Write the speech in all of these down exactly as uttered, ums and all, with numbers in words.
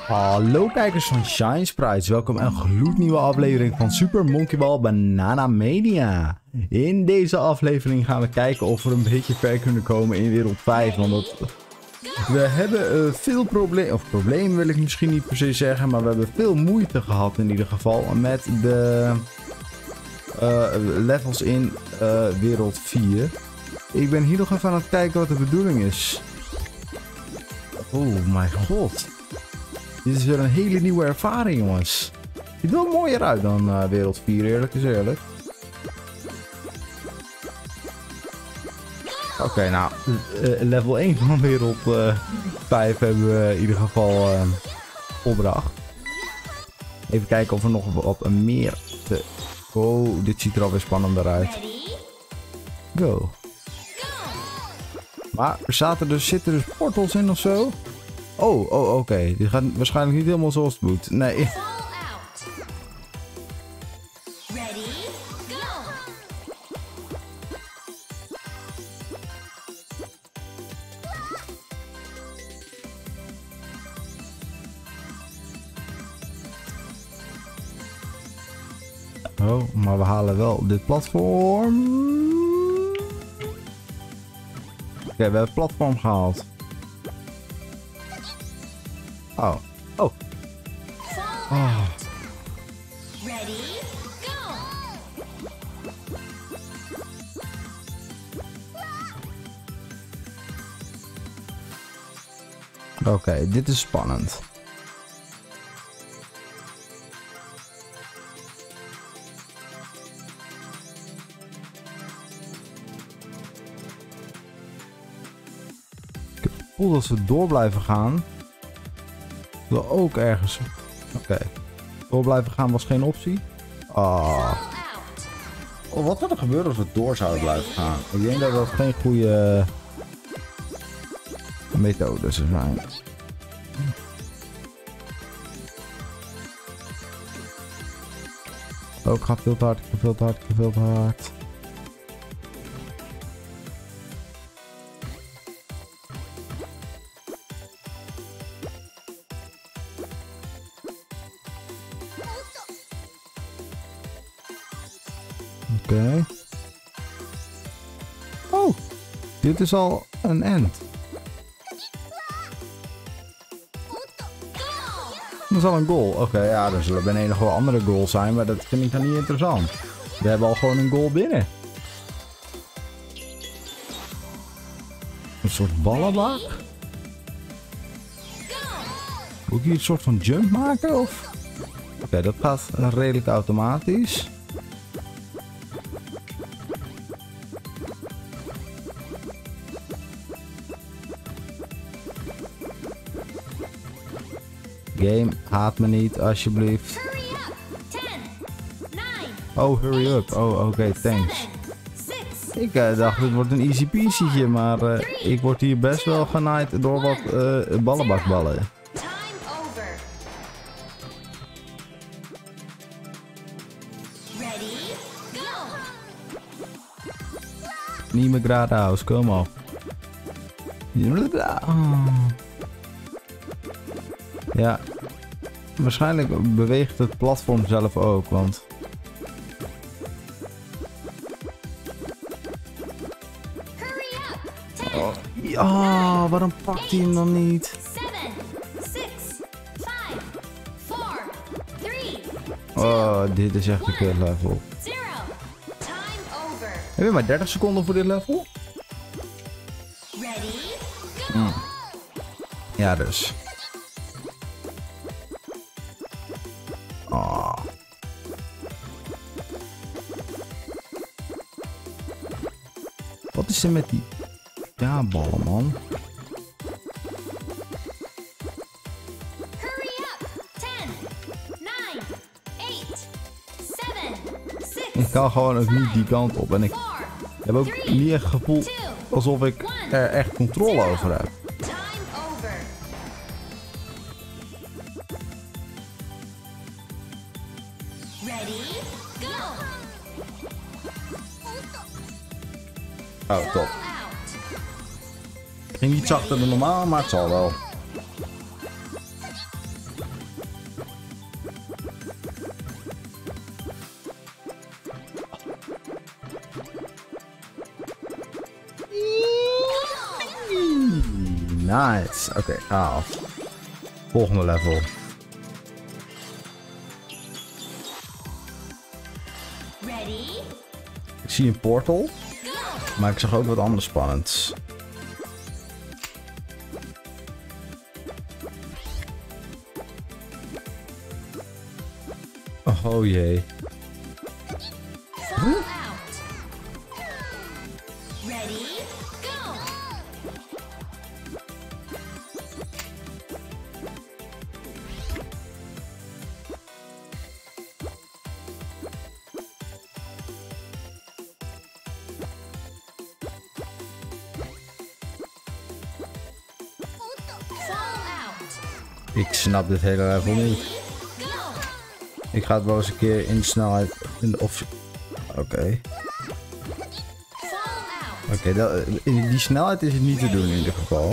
Hallo kijkers van Shine Sprites, welkom bij een gloednieuwe aflevering van Super Monkey Ball Banana Mania. In deze aflevering gaan we kijken of we een beetje ver kunnen komen in wereld vijf, want dat... we hebben uh, veel problemen, of problemen wil ik misschien niet per se zeggen, maar we hebben veel moeite gehad in ieder geval met de uh, levels in uh, wereld vier. Ik ben hier nog even aan het kijken wat de bedoeling is. Oh mijn god. Dit is weer een hele nieuwe ervaring, jongens. Ziet er wel mooier uit dan uh, wereld vier, eerlijk is eerlijk. Oké, okay, nou, uh, level één van wereld uh, vijf hebben we in ieder geval uh, opdracht. Even kijken of er nog wat meer te... Oh, dit ziet er alweer spannender uit. Go. Maar er zaten dus, zitten dus portals in of zo? Oh, oh oké. Okay. Die gaat waarschijnlijk niet helemaal zoals het moet. Nee. Oh, maar we halen wel dit platform. Oké, okay, we hebben het platform gehaald. Oh. Oh. Oh. Oké, okay, dit is spannend. Ik heb het gevoel dat we door blijven gaan. Wil ook ergens. Oké. Okay. Door blijven gaan was geen optie. Ah. Oh, wat zou er gebeuren als we door zouden blijven gaan? Ik denk dat dat geen goede methode zou zijn. Oh, ik ga veel te hard, ik ga veel te hard, ik ga veel te hard. Oké. Okay. Oh, dit is al een end. Dat is al een goal. Oké, okay, ja, er zullen beneden nog wel andere goals zijn, maar dat vind ik dan niet interessant. We hebben al gewoon een goal binnen. Een soort ballenbak. Moet ik hier een soort van jump maken of? Oké, okay, dat gaat redelijk automatisch. Game, haat me niet, alsjeblieft. Oh, hurry up. Oh, oké, okay, thanks. Ik uh, dacht, het wordt een easy peasy'tje, maar uh, ik word hier best wel genaaid door wat uh, ballenbakballen. Niet meer geradeaus, kom op. Oh. Ja, waarschijnlijk beweegt het platform zelf ook, want... Oh, ja, waarom pakt hij hem dan niet? Oh, dit is echt een kut level. Heb je maar dertig seconden voor dit level? Mm. Ja, dus. Oh. Wat is er met die ja, ballen, man? Ik kan gewoon ook niet die kant op en ik heb ook niet echt het gevoel alsof ik er echt controle over heb. Oh, top. Ging niet zachter dan normaal, maar het zal wel. Nice. Oké, okay, af. Volgende level. Ik zie een portal. Maar ik zag ook wat anders spannends. Oh jee. Huh? Ik snap dit hele level niet. Ik ga het wel eens een keer in de snelheid... In de of... Oké. Okay. Oké, okay, in die snelheid is het niet te doen in ieder geval.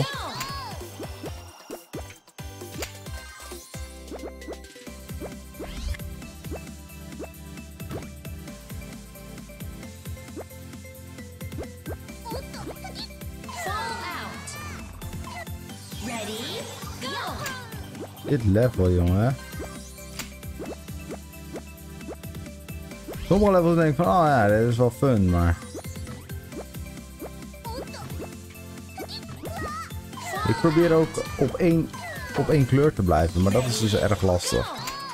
Dit level, jongen. Sommige levels denk ik van, oh ja, dit is wel fun, maar... Ik probeer ook op één, op één kleur te blijven, maar dat is dus erg lastig.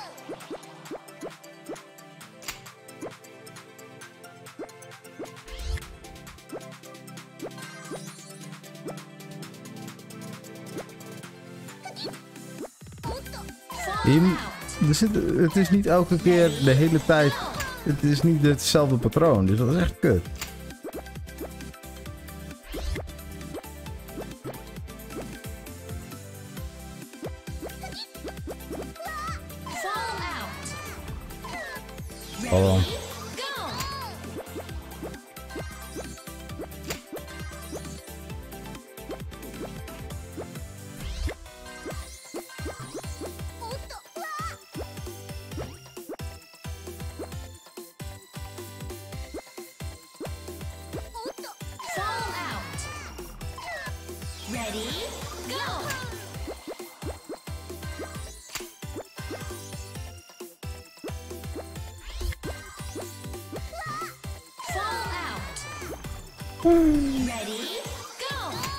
Je, er zit, het is niet elke keer de hele tijd. Het is niet hetzelfde patroon, dus dat is echt kut. Oh. Ready, go! Fall out. Ready, go!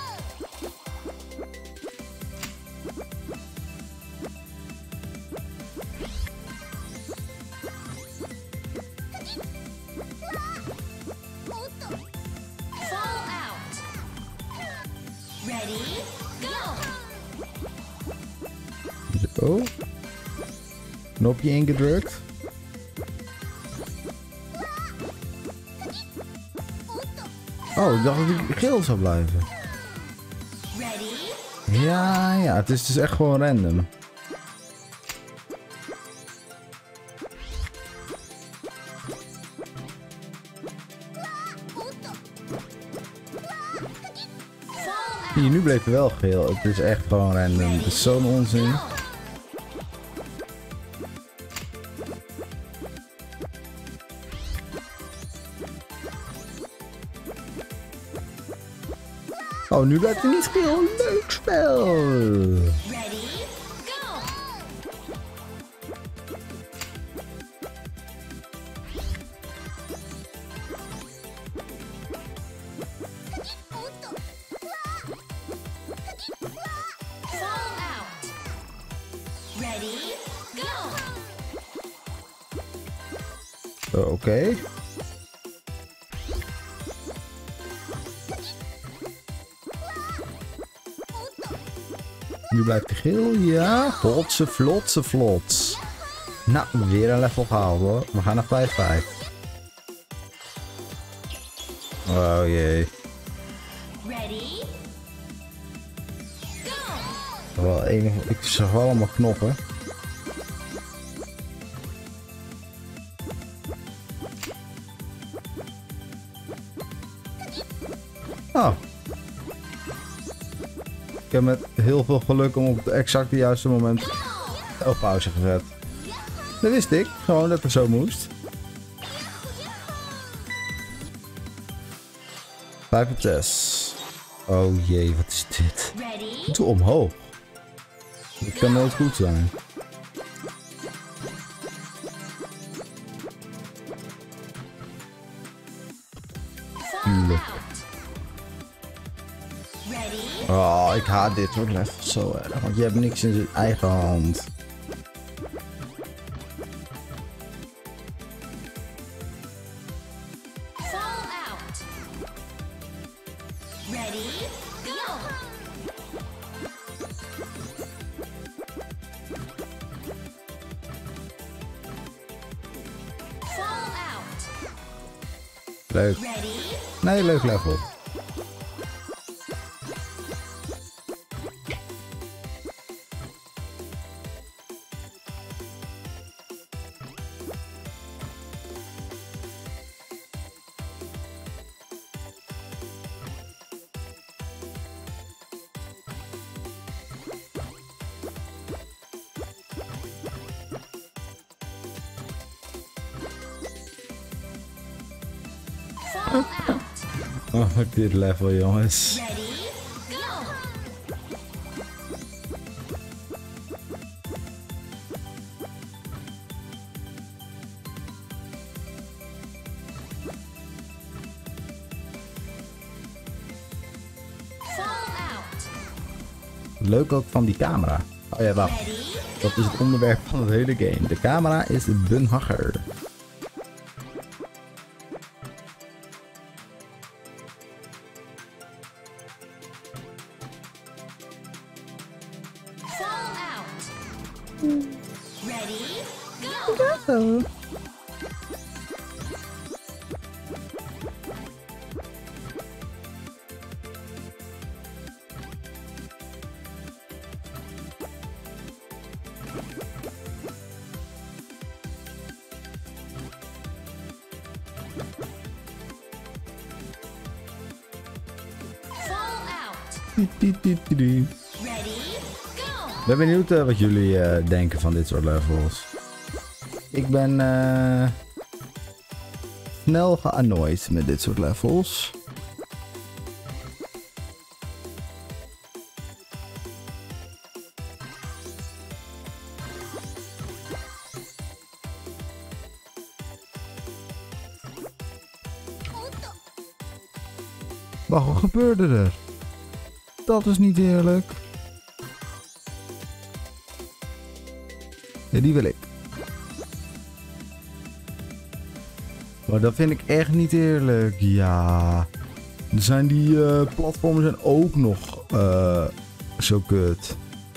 Fall out. Ready, go! Oh. Knopje ingedrukt. Oh, ik dacht dat ik geel zou blijven. Ready? Ja, ja, het is dus echt gewoon random. Hier, nu bleef het wel geel. Het is echt gewoon random. Het is zo'n onzin. Oh, nu blijft het niet geel. Leuk spel. Ready, go! Fall out. Ready, go! Uh, Oké. Okay. Nu blijft hij geel, ja. Vlotse, vlotse, vlots. Nou, weer een level gehaald hoor. We gaan naar vijf vijf. Oh jee. Ready, go! Wel enig, ik zag wel allemaal knoppen. Oh. Ik heb met heel veel geluk om op het exact de juiste moment op pauze gezet. Dat wist ik, gewoon dat het zo moest. vijf op zes. Oh jee, wat is dit? Ready? Doe omhoog. Dit kan nooit goed zijn. Fall out. Ready? Oh, ik haat dit soort levels zo erg. Want je hebt niks in zijn eigen hand. Fall out. Ready? Go. Fall out. Leuk. Ready? Nee, leuk level. Fall out. Oh, dit level, jongens. Ready? Go. Fall out. Leuk ook van die camera. Oh ja, wacht. Ready? Dat is het onderwerp van het hele game. De camera is de bunhagger. Fall out. Ready? Go. Fall out. Ready? Ready? Go. Ik ben benieuwd uh, wat jullie uh, denken van dit soort levels. Ik ben uh, snel geannoyed met dit soort levels. Wacht, wat gebeurde er? Dat is niet eerlijk. Ja, die wil ik. Maar dat vind ik echt niet eerlijk. Ja. Er zijn die uh, platformen zijn ook nog uh, zo kut.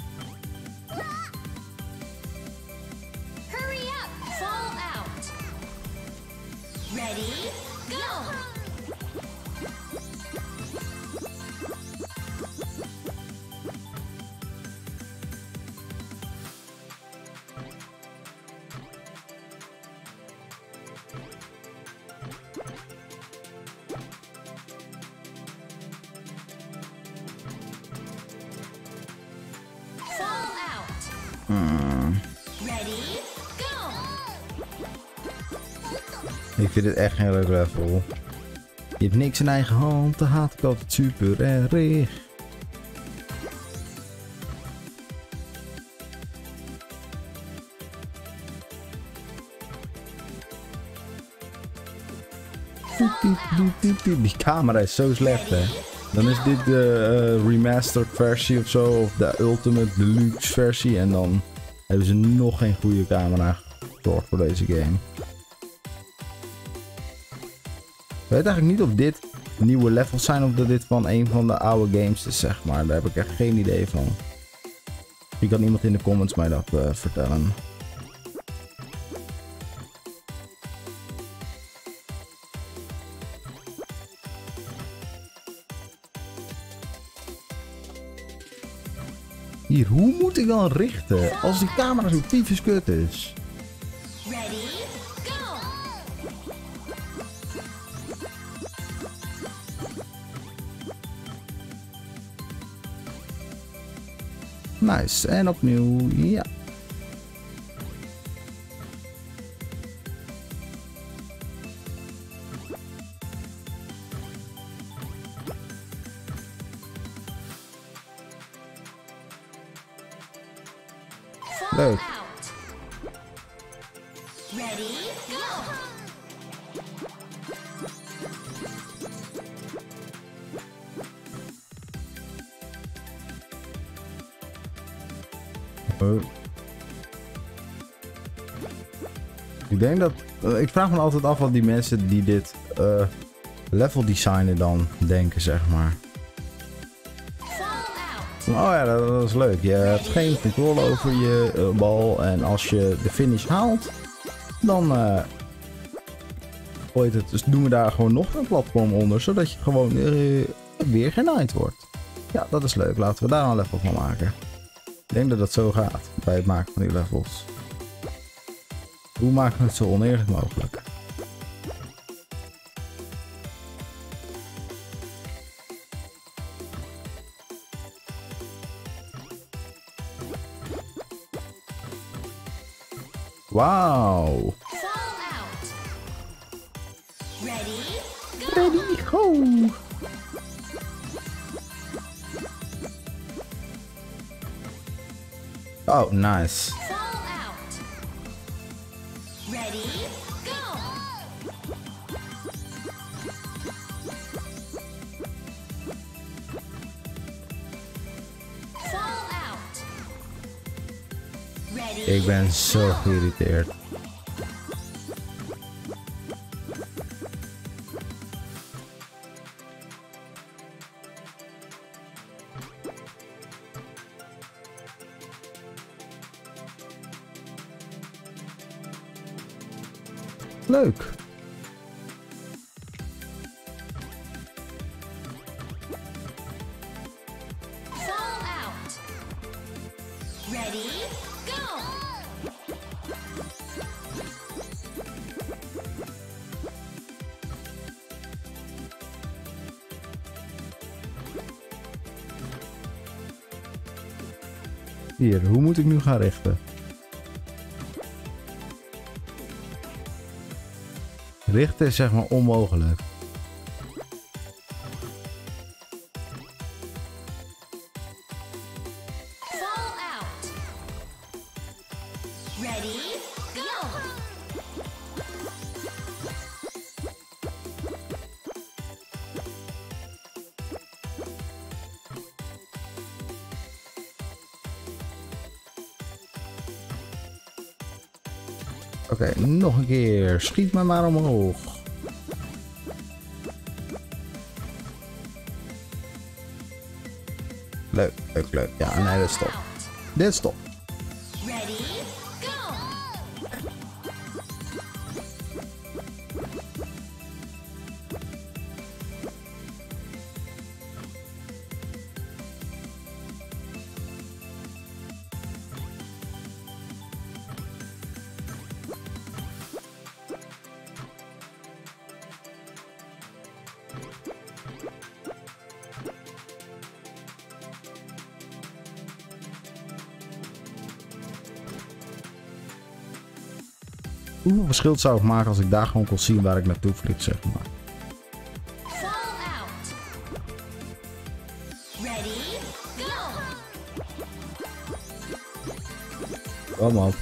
Hurry up. Fall out. Ready? Go. Fall out. Hmm. Ready? Go. Ik vind het echt geen leuk level. Je hebt niks in eigen hand. Dat haat ik altijd super erg. Die camera is zo slecht, hè. Dan is dit de uh, remastered versie of zo, of de ultimate deluxe versie. En dan hebben ze nog geen goede camera gezorgd voor deze game. Ik weet eigenlijk niet of dit nieuwe levels zijn of dat dit van een van de oude games is, zeg maar. Daar heb ik echt geen idee van. Wie kan iemand in de comments mij dat uh, vertellen? Hier, hoe moet ik dan richten als die camera zo tyfus kut is? Ready? Go. Nice, en opnieuw, ja. Leuk. out. Ready, go. Oh. Ik denk dat... Uh, ik vraag me altijd af wat die mensen die dit uh, level designen dan denken, zeg maar. Fall out. Oh ja, dat, dat is leuk. Je hebt geen controle over je uh, bal. En als je de finish haalt, dan uh, ooit het, dus doen we daar gewoon nog een platform onder. Zodat je gewoon uh, weer genaaid wordt. Ja, dat is leuk. Laten we daar een level van maken. Ik denk dat dat zo gaat bij het maken van die levels. Hoe maken we het zo oneerlijk mogelijk? Wauw. Fall out. Ready, go. Ready, go. Oh, nice. Fall out. Ready, go. Fall out. Ready, Ik ben zo go. geïrriteerd. Leuk. Fall out. Ready, go. Hier, hoe moet ik nu gaan richten? Richten is zeg maar onmogelijk. Fall out. Ready, go. Oké, okay, nog een keer. Schiet me maar omhoog. Leuk, leuk, leuk. Ja, nee, dit is top. Dit is top. Ready, go. Hoeveel verschil zou het maken als ik daar gewoon kon zien waar ik naartoe vlieg, zeg maar. Fall out. Ready, go. Kom op.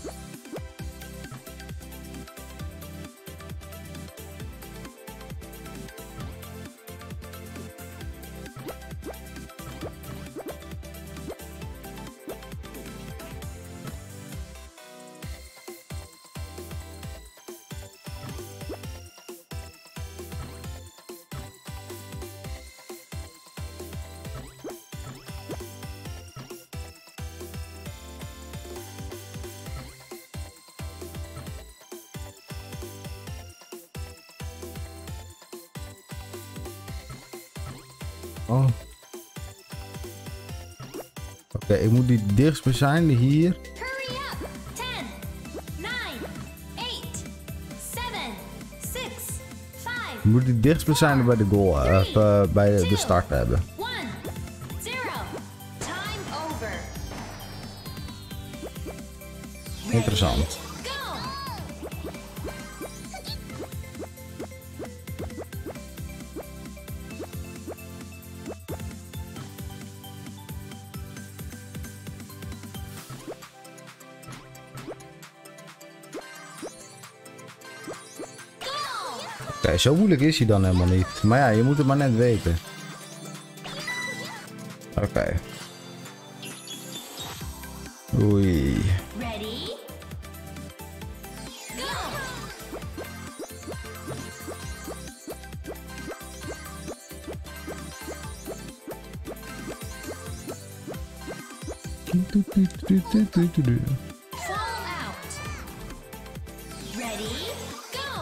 Oh. Oké, okay, ik moet die dichtstbijzijnde hier. Hurry up. ten, nine, eight, seven, six, five. Ik moet die dichtstbijzijnde bij de goal, uh, uh, bij de, de start hebben. one, zero. Time over. Ready, Interessant. go. okay, zo moeilijk is hij dan helemaal niet. Maar ja, je moet het maar net weten. Oké. Okay. Oei. Ready? Go! Fall out. Ready? Go!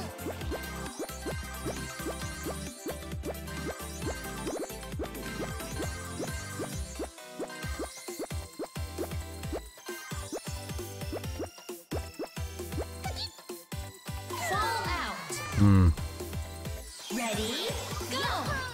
Fall out. Hmm. Ready? Go!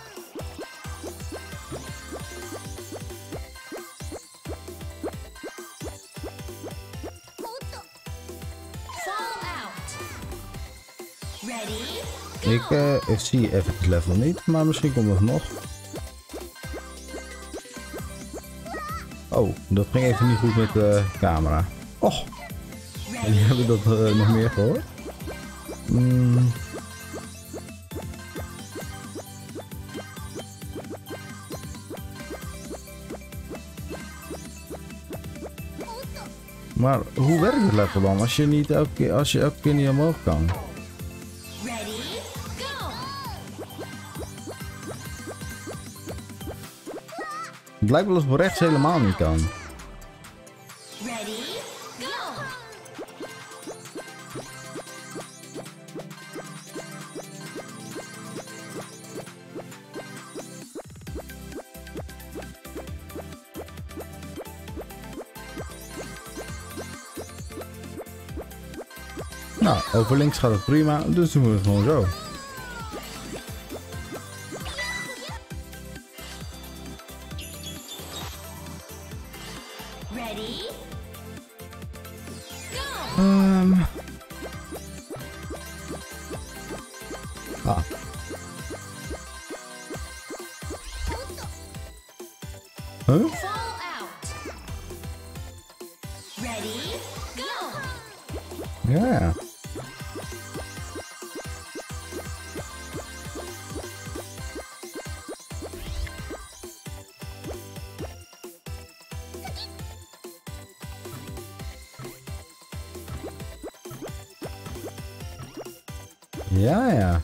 Fall out. Ready? Go! Ik uh, zie even het level niet, maar misschien komt het nog. Oh, dat ging even niet goed met de camera. Och, jullie hebben dat uh, nog meer gehoord? Mm. Maar hoe werkt het level dan als je niet elke keer, als je elke keer niet omhoog kan? Ready? Go! Het lijkt wel alsof rechts helemaal niet kan. Ready? Go! Nou, over links gaat het prima, dus doen we het gewoon zo. Ready? Go! Um. Ah. Huh? Fall out. Ready? Go! Ja. Ja, ja.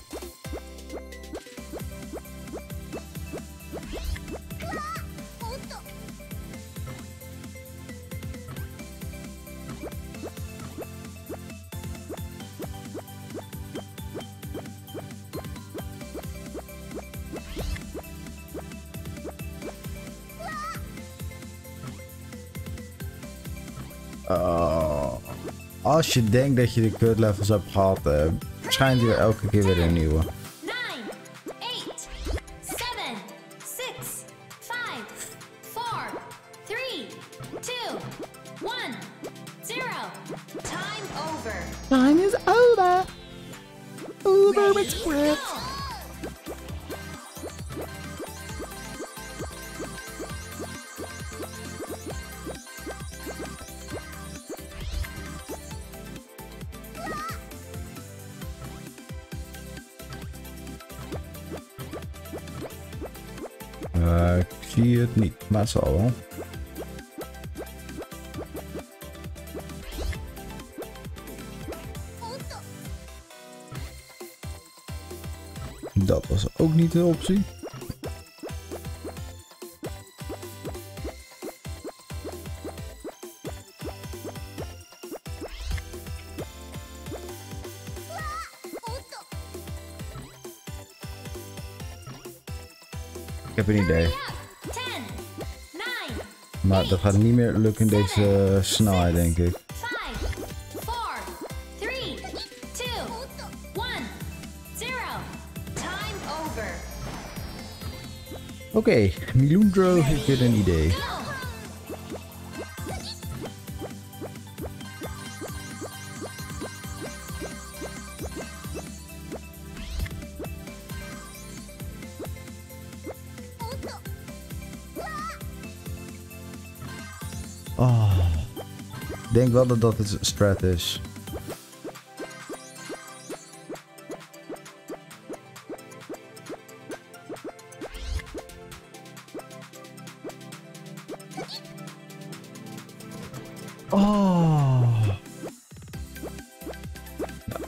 Oh. Als je denkt dat je de cut levels hebt gehad, uh, schijnt hij weer elke keer weer een nieuwe. Nine, eight, seven, six, five, four, three, two, one, zero. Time over. Time is over. Over Ready? Go! Uh, ik zie het niet, maar het zal wel. Dat was ook niet de optie. Ik heb een idee. Ten, nine, Maar dat gaat niet meer lukken in deze uh, snelheid, denk ik. five, four, three, two, one, zero. Time over. Oké, okay, Milundro heeft weer een idee. Go! Oh, ik denk wel dat dat het strat is.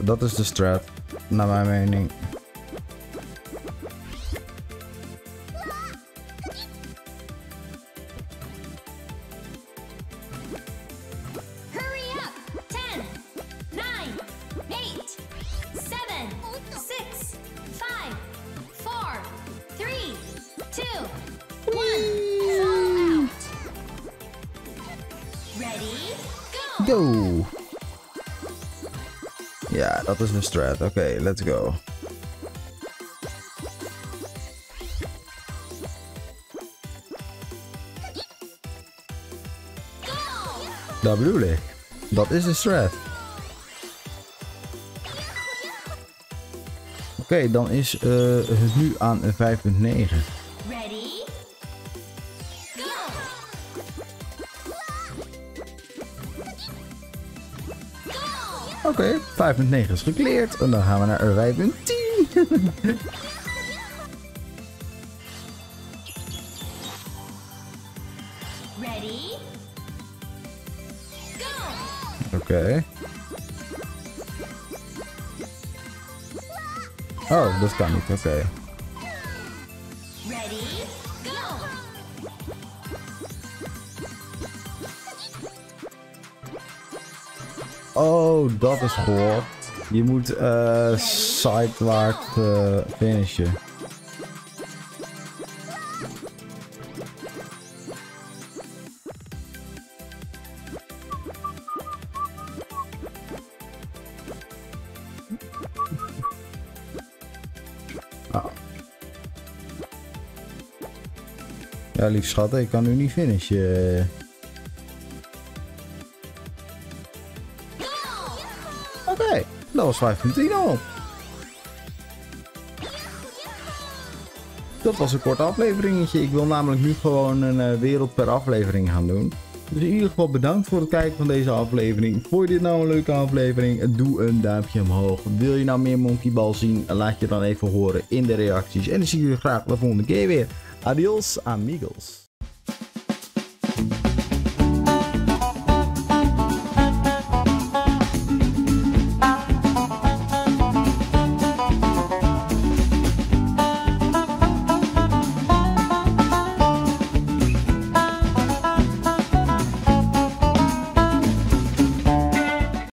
dat is de strat. Naar mijn mening. Hurry up! ten, nine, eight, seven, six, five, four, three, two, one. Fall out. Ready? Go! Go! Ja, dat is een strat. Oké, okay, let's go. Dat bedoel ik. Dat is een strat. Oké, okay, dan is uh, het nu aan vijf punt negen. Ready? Go! Go! Oké, okay, vijf punt negen is gecleared. En dan gaan we naar vijf punt tien. Ready? Go! Oké. Okay. Oh, dat kan niet. Oké. Okay. Ready? Go! Oh, dat is goed. Je moet uh, sidewaarts uh, finishen. Ah. Ja, lief schat, ik kan nu niet finishen. Oké, okay, dat was vijf punt tien al. Dat was een kort afleveringetje. Ik wil namelijk nu gewoon een uh, wereld per aflevering gaan doen. Dus in ieder geval bedankt voor het kijken van deze aflevering. Vond je dit nou een leuke aflevering? Doe een duimpje omhoog. Wil je nou meer Monkey Ball zien? Laat je dan even horen in de reacties. En dan zie ik jullie graag de volgende keer weer. Adios amigos.